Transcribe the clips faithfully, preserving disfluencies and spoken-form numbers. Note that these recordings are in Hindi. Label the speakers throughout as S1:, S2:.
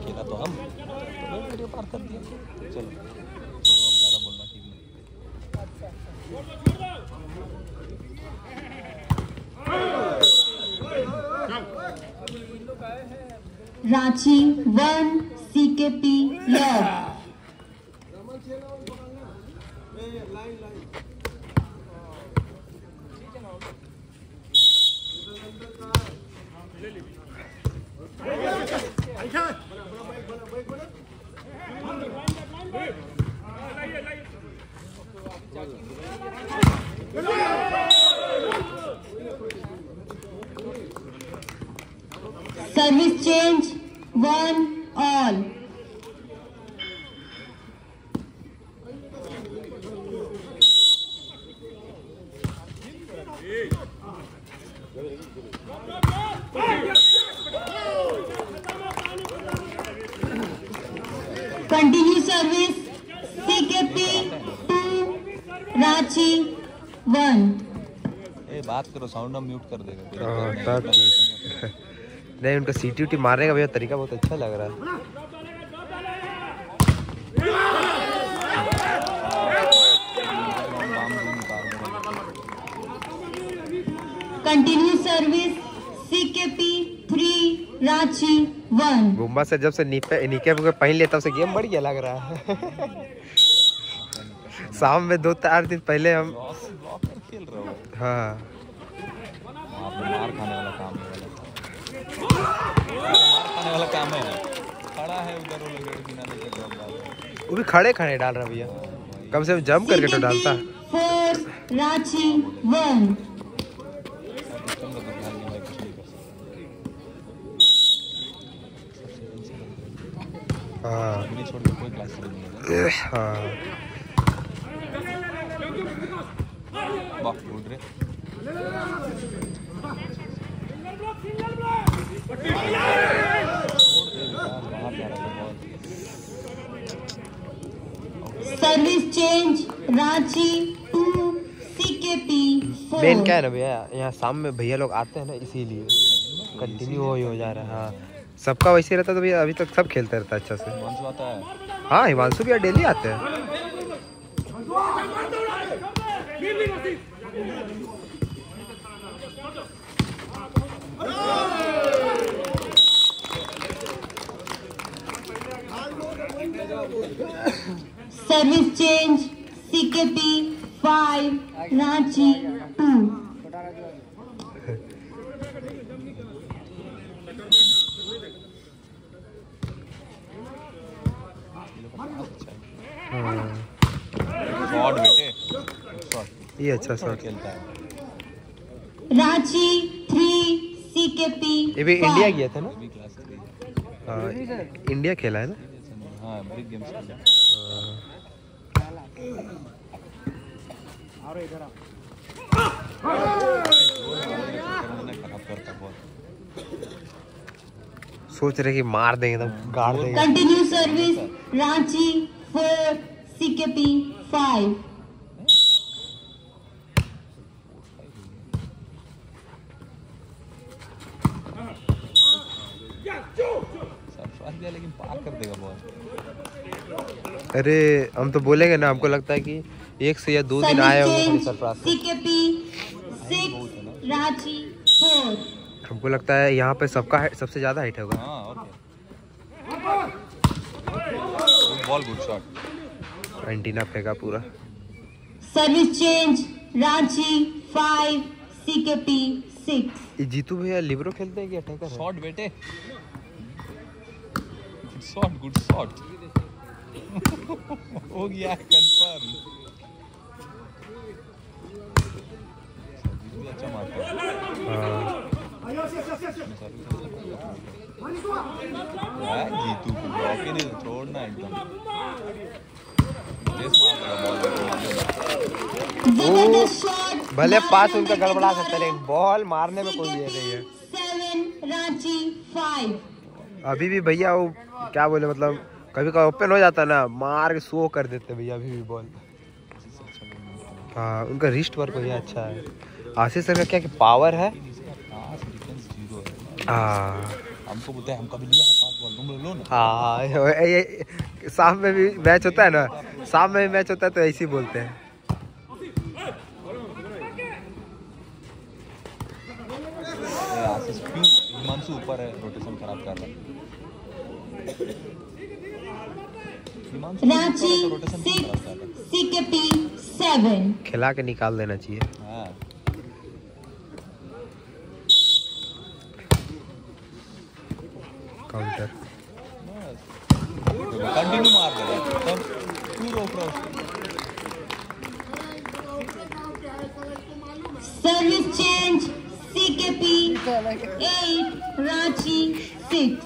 S1: खेला तो हम तो वीडियो पार कर दिया। चलो अब ज़्यादा बोलना ठीक नहीं।
S2: Ranchi one CKP love. Service change one all. Continue service CKP two Ranchi one.
S1: ए बात करो, साउंड हम म्यूट कर देगा।
S3: हाँ तब ठीक। नहीं उनका सीटी उटी मारने का भैया तरीका बहुत अच्छा लग रहा है।
S2: Continue service CKP three Ranchi one.
S3: बुम्बा से जब से नीपे नीके पहन लिया तब से गेम बढ़ गया लग रहा है। शाम में दो चार दिन पहले हम
S1: खेल रहे हो।
S3: हाँ
S1: मार खाने वाला काम है, मार खाने वाला काम है। खड़ा है उधर वो लगे बिना नहीं कर रहा,
S3: वो भी खड़े खड़े डाल रहा भैया, कम से कम जंप करके तो डालता।
S2: Four Ranchi one.
S3: हाँ
S1: छोड़ के कोई क्लास नहीं है।
S3: हाँ
S1: बाप उड़ रहे।
S2: Service change Ranchi two CKP four.
S3: Main क्या है ना भैया, यहाँ शाम में भैया लोग आते हैं ना, इसीलिए कंटिन्यू हो ही हो जा रहा है। हाँ सबका वैसे रहता तो भैया अभी तक सब खेलते रहता अच्छा से।
S1: हिमांशु आता है।
S3: हाँ हिमांशु भैया डेली आते हैं।
S2: Service change CKP five Ranchi two.
S1: Shot बेटे,
S3: ये अच्छा शॉट
S1: खेलता है।
S2: Ranchi three CKP.
S3: ये भी इंडिया गया था ना?
S1: भी क्लास थ्री।
S3: हाँ इंडिया खेला है ना?
S1: हाँ बिग गेम्स खेला। खराब करता बहुत।
S3: सोच रहे कि मार देंगे एकदम गाड़ देंगे।
S2: Continue service Ranchi four CKP five.
S1: Sarfaraz दिया लेकिन पार कर देगा बॉल।
S3: अरे हम तो बोलेंगे ना, हमको लगता है कि एक से या दो दिन आए होंगे Sarfaraz.
S2: CKP six Ranchi four.
S3: हमको लगता है यहाँ पे सबका सबसे ज्यादा हाइट होगा।
S1: हाँ और बॉल गुड शॉट।
S3: एंटीना फेंका पूरा।
S2: Service change Ranchi five CKP six.
S3: ये जीतू भैया लिबरो खेलते हैं कि अटैकर है?
S1: शॉट बेटे, गुड शॉट गुड शॉट। हो गया कंफर्म। अच्छा मारता है। जीतू को ब्लॉक ही नहीं छोड़ना एकदम।
S3: भले पास उनका गड़बड़ा सकता है लेकिन बॉल मारने में कोई ये नहीं है।
S2: Seven Ranchi five.
S3: अभी भी भैया वो क्या बोले, मतलब कभी कभी ओपन हो जाता ना, मार के शो कर देते भैया अभी भी बॉल। हाँ उनका रिस्ट वर्क भैया अच्छा है। आशीष सर का क्या कि पावर है।
S1: डिफेंस जीरो है।
S3: हाँ
S1: हमको बोलते हैं हम कभी लिया पास
S3: हाँ ये- ये शाम में भी मैच होता है ना, शाम में भी मैच होता है तो ऐसे ही बोलते हैं।
S1: आशीष क्यों हिमांशु ऊपर है, रोटेशन खराब कर रहा है। हिमांशु
S2: रांची
S1: रोटेशन क्यों खराब कर रहा है?
S2: Six CKP seven.
S3: खिला के निकाल देना चाहिए।
S1: हाँ
S3: काउंटर
S1: कंटिन्यू मार दे रहा है, तब क्यों रोक रहा है उसको?
S2: Service change CKP eight Ranchi six.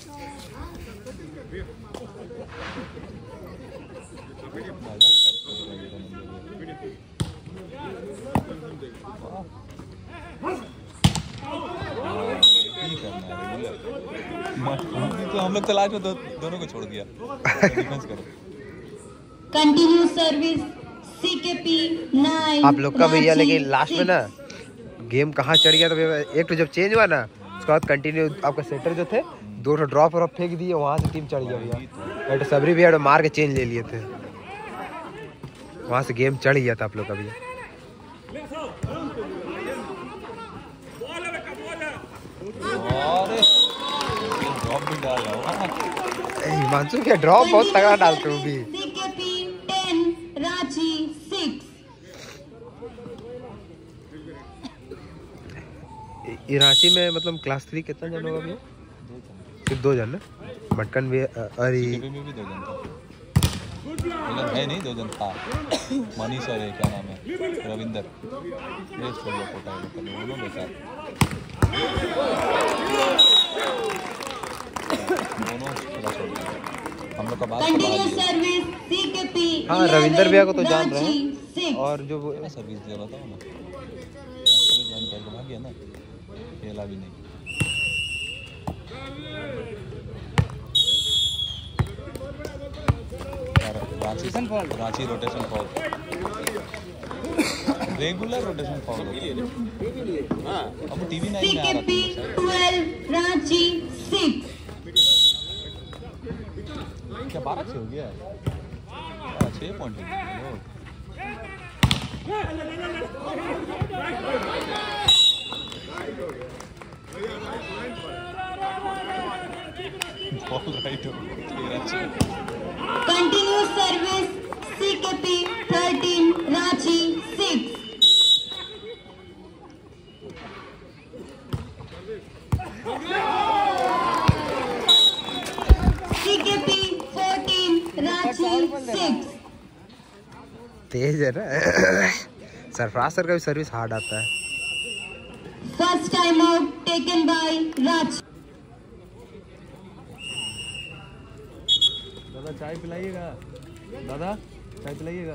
S1: तो हम लोग तलाश में दो, दोनों को छोड़ दिया। डिफेंस करो।
S2: Continue service CKP nine.
S3: आप लोग का भैया, लेकिन लास्ट में ना गेम कहाँ चढ़ गया, तो भैया एक तो जब चेंज हुआ ना उसके बाद कंटिन्यू आपका सेटर जो थे दो तो ड्रॉप और फेंक दिए, वहाँ से टीम चढ़ गया भैया। तो सबरी भैया मार के चेंज ले लिए थे, वहाँ से गेम चढ़ गया था आप लोग का भैया।
S1: ड्रॉप भी डाल रहा हूँ।
S3: हिमांशु क्या ड्रॉप बहुत तगड़ा डालते हो भी।
S2: CKP ten Ranchi six.
S3: ये रांची में मतलब क्लास थ्री कितना जन होगा भैया? सिर्फ दो जन ना? मटकन भी अरे
S1: सीकेपी में भी दो जन था, मतलब है नहीं, दो जन था। मनीष और ये क्या नाम है, रविंदर, ये छोड़ दिया कोटा है दोनों बेकार, दोनों पूरा छोड़ दिया। हम लोग का बात
S2: कंटिन्यू सर्विस सीकेपी।
S3: हाँ रविंदर भैया को तो जान रहे हैं,
S2: हैं।
S3: और जो वो
S1: सर्विस दिया बताओ ना, सर्विस ज्वाइन करके भाग गया ना, खेला भी नहीं। Ranchi Ranchi rotation fall, regular rotation fall होता है। अब टीवी नाइन में आ रहा
S2: सीकेपी ट्वेल्व रांची सिक्स।
S1: क्या बारह छः हो गया? हाँ, छः पॉइंट हो गया। बॉल राइट हो गया।
S2: Continue service CKP thirteen Ranchi six. CKP fourteen Ranchi six.
S3: तेज है ना। सरफराज सर का भी सर्विस हार्ड आता है।
S2: First time out taken by Ranchi.
S1: दादा चाय पिलाइएगा, दादा चाय पिलाइएगा।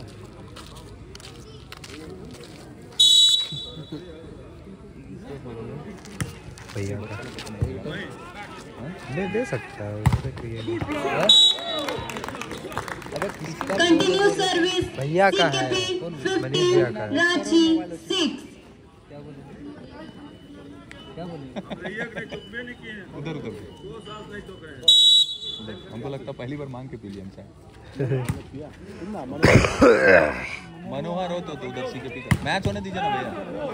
S3: भैया का नहीं दे सकता है उससे कोई ये नहीं।
S2: कंटिन्यू सर्विस
S3: भैया का है,
S2: सीकेपी
S3: मनीष भैया का है।
S2: Fifteen Ranchi six.
S1: उधर उधर हमको लगता पहली बार मांग के पी लिया हम चाय। मनोहर हो तो, तो उधर सी के पी का मैच होने दीजिए ना भैया।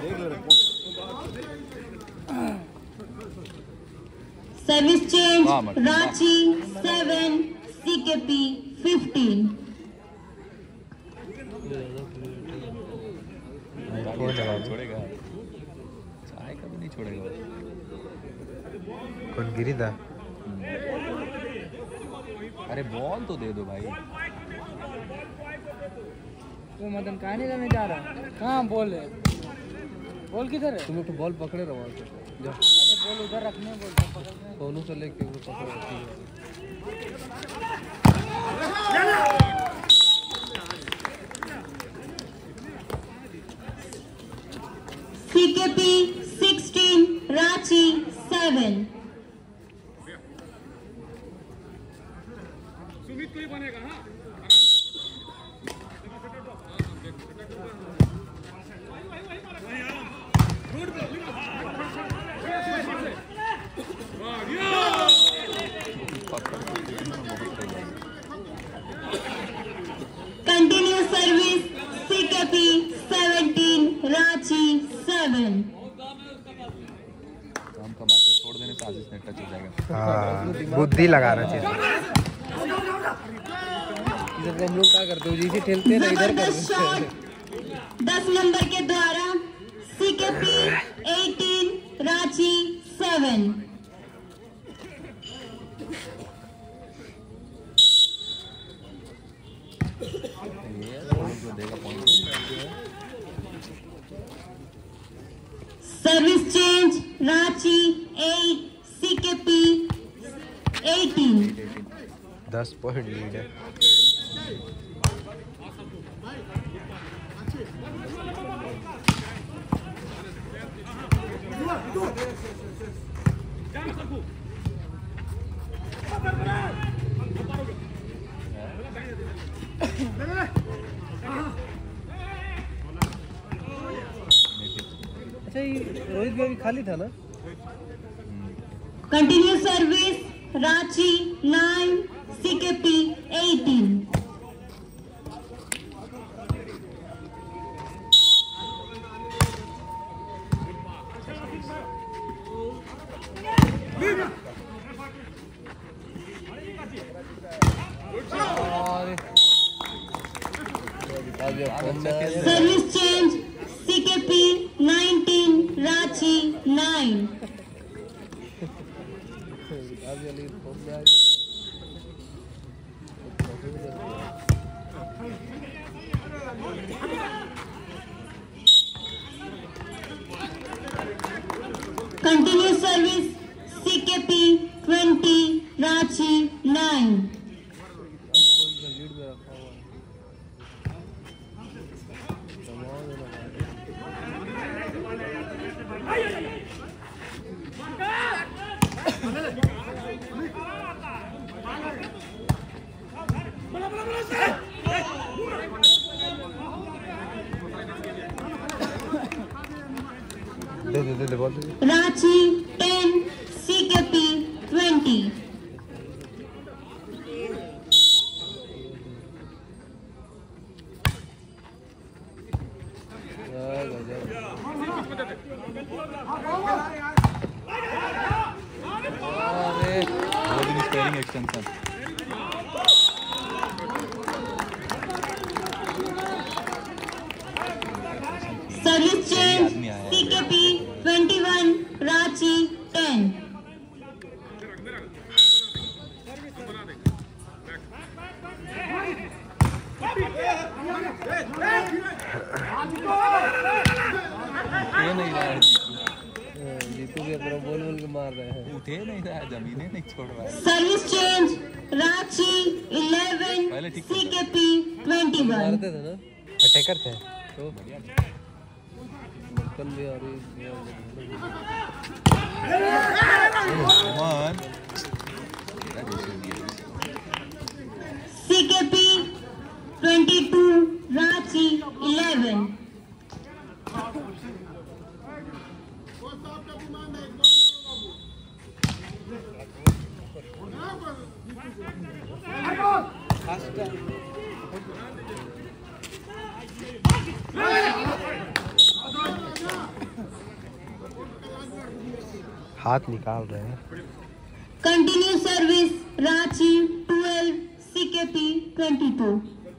S2: सर्विस चेंज
S1: वाह, मत-
S2: रांची सेवन सीकेपी फिफ्टीन।
S1: छोड़ेगा चाय कभी नहीं छोड़ेगा।
S3: कौन गिरी था?
S1: अरे बॉल तो दे दो भाई।
S4: वो मदन कहाँ नहीं रहने जा रहा? कहाँ बॉल है? बॉल किधर है?
S3: तुम लोग तो बॉल पकड़े रहो। जा
S4: अरे बॉल उधर रखने, बॉल पकड़ने।
S3: सोनू से लेके वो पकड़ो।
S2: CKP sixteen Ranchi seven. seven.
S1: हम का बात छोड़ देने से आशीष ने टच हो जाएगा।
S3: हाँ बुद्धि लगाना चाहिए।
S4: इधर हम लोग क्या करते हो जैसे खेलते हैं ना इधर
S2: जबरदस्त शॉट दस नंबर के द्वारा सीकेपी अठारह रांची सेवन।
S1: जो देगा point.
S2: Service change Ranchi eight CKP अठारह।
S3: दस पॉइंट लीड है।
S4: अच्छा ये रोहित भी अभी खाली था ना।
S2: Continue service Ranchi nine CKP अठारह। Service change CKP nineteen Ranchi nine. Continue service CKP twenty Ranchi nine.
S3: दे दे दे दे बोल दे।
S2: Ranchi ten CKP twenty.
S1: अरे वो दिन spelling extension.
S2: Service change CKP twenty one Ranchi ten.
S1: उठे नहीं रहा है
S4: जीतू भी अपना बोल बोल के मार रहे हैं।
S1: उठे नहीं रहा है, जमीने नहीं छोड़ रहा है।
S2: Service change Ranchi eleven CKP twenty one.
S4: मारते थे ना
S3: अटैकर थे
S4: तो कल भी आ रही
S1: one
S2: CKP twenty two Ranchi eleven.
S3: हाथ निकाल रहे हैं।
S2: Continue service Ranchi twelve CKP twenty two.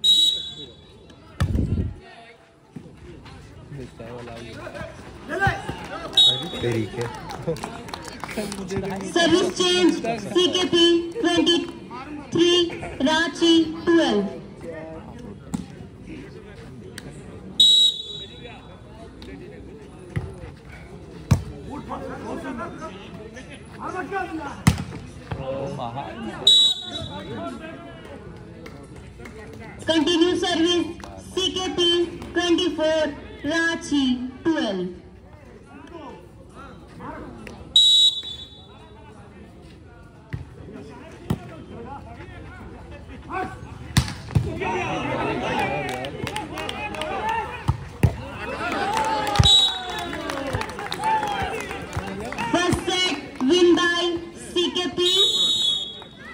S3: तरीके
S2: service change CKP twenty three Ranchi twelve. Continue service CKP twenty four Ranchi twelve.
S1: One